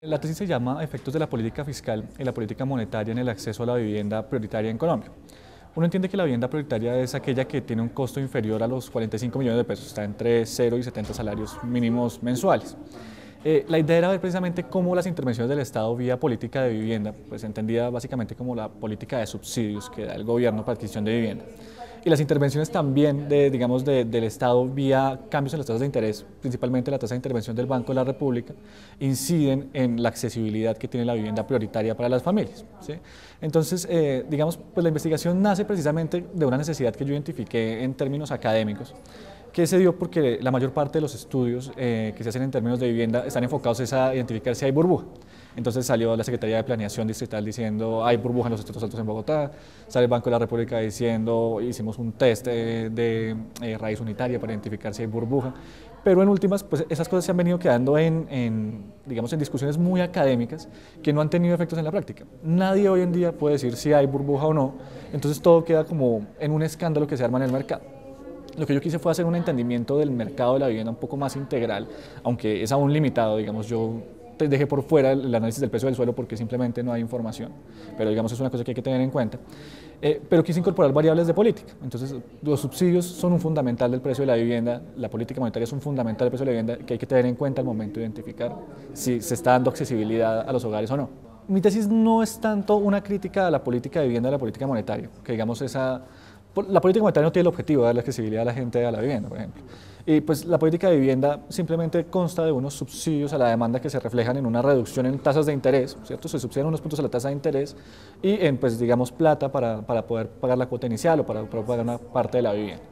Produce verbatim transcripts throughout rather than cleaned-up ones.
La tesis se llama Efectos de la política fiscal y la política monetaria en el acceso a la vivienda prioritaria en Colombia. Uno entiende que la vivienda prioritaria es aquella que tiene un costo inferior a los cuarenta y cinco millones de pesos, está entre cero y setenta salarios mínimos mensuales. Eh, la idea era ver precisamente cómo las intervenciones del Estado vía política de vivienda, pues entendida básicamente como la política de subsidios que da el gobierno para adquisición de vivienda, y las intervenciones también de, digamos, de, del Estado vía cambios en las tasas de interés, principalmente la tasa de intervención del Banco de la República, inciden en la accesibilidad que tiene la vivienda prioritaria para las familias, ¿sí? Entonces, eh, digamos, pues la investigación nace precisamente de una necesidad que yo identifiqué en términos académicos, que se dio porque la mayor parte de los estudios eh, que se hacen en términos de vivienda están enfocados a identificar si hay burbuja. Entonces salió la Secretaría de Planeación Distrital diciendo hay burbuja en los estratos altos en Bogotá, sale el Banco de la República diciendo hicimos un test de, de eh, raíz unitaria para identificar si hay burbuja, pero en últimas pues esas cosas se han venido quedando en, en, digamos, en discusiones muy académicas que no han tenido efectos en la práctica. Nadie hoy en día puede decir si hay burbuja o no, entonces todo queda como en un escándalo que se arma en el mercado. Lo que yo quise fue hacer un entendimiento del mercado de la vivienda un poco más integral, aunque es aún limitado, digamos, yo dejé por fuera el análisis del precio del suelo porque simplemente no hay información, pero digamos es una cosa que hay que tener en cuenta. Eh, pero quise incorporar variables de política, entonces los subsidios son un fundamental del precio de la vivienda, la política monetaria es un fundamental del precio de la vivienda que hay que tener en cuenta al momento de identificar si se está dando accesibilidad a los hogares o no. Mi tesis no es tanto una crítica a la política de vivienda, a la política monetaria, que digamos esa... La política monetaria no tiene el objetivo de darle accesibilidad a la gente a la vivienda, por ejemplo. Y pues la política de vivienda simplemente consta de unos subsidios a la demanda que se reflejan en una reducción en tasas de interés, ¿cierto? Se subsidian unos puntos a la tasa de interés y en, pues, digamos, plata para, para poder pagar la cuota inicial o para poder pagar una parte de la vivienda.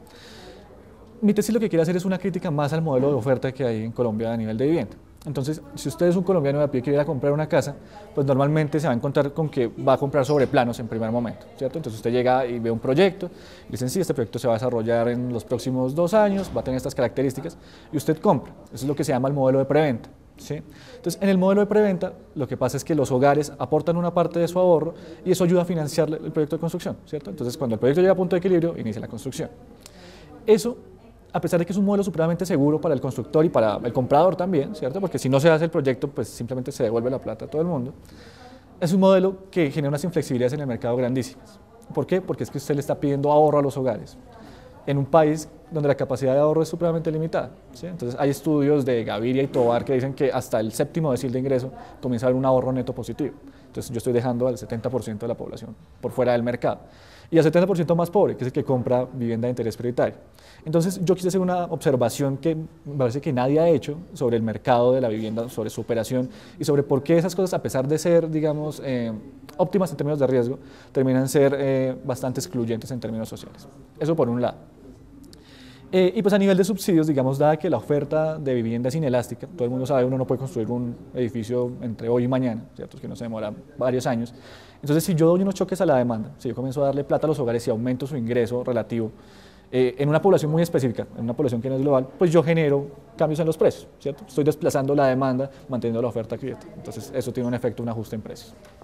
Mi tesis lo que quiere hacer es una crítica más al modelo de oferta que hay en Colombia a nivel de vivienda. Entonces, si usted es un colombiano de a pie que quiere ir a comprar una casa, pues normalmente se va a encontrar con que va a comprar sobre planos en primer momento, ¿cierto? Entonces usted llega y ve un proyecto, y dicen, sí, este proyecto se va a desarrollar en los próximos dos años, va a tener estas características, y usted compra. Eso es lo que se llama el modelo de preventa, ¿sí? Entonces, en el modelo de preventa, lo que pasa es que los hogares aportan una parte de su ahorro, y eso ayuda a financiar el proyecto de construcción, ¿cierto? Entonces, cuando el proyecto llega a punto de equilibrio, inicia la construcción. Eso, a pesar de que es un modelo supremamente seguro para el constructor y para el comprador también, ¿cierto? Porque si no se hace el proyecto, pues simplemente se devuelve la plata a todo el mundo. Es un modelo que genera unas inflexibilidades en el mercado grandísimas. ¿Por qué? Porque es que usted le está pidiendo ahorro a los hogares en un país donde la capacidad de ahorro es supremamente limitada, ¿sí? Entonces hay estudios de Gaviria y Tovar que dicen que hasta el séptimo decil de ingreso comienza a haber un ahorro neto positivo. Entonces yo estoy dejando al setenta por ciento de la población por fuera del mercado. Y al setenta por ciento más pobre, que es el que compra vivienda de interés prioritario. Entonces yo quise hacer una observación que me parece que nadie ha hecho sobre el mercado de la vivienda, sobre su operación y sobre por qué esas cosas, a pesar de ser, digamos, eh, óptimas en términos de riesgo, terminan ser eh, bastante excluyentes en términos sociales. Eso por un lado. Eh, y pues a nivel de subsidios, digamos, dada que la oferta de vivienda es inelástica, todo el mundo sabe, uno no puede construir un edificio entre hoy y mañana, ¿cierto? Es que no se demora varios años. Entonces, si yo doy unos choques a la demanda, si yo comienzo a darle plata a los hogares y aumento su ingreso relativo, eh, en una población muy específica, en una población que no es global, pues yo genero cambios en los precios, ¿cierto? Estoy desplazando la demanda, manteniendo la oferta quieta. Entonces, eso tiene un efecto, un ajuste en precios.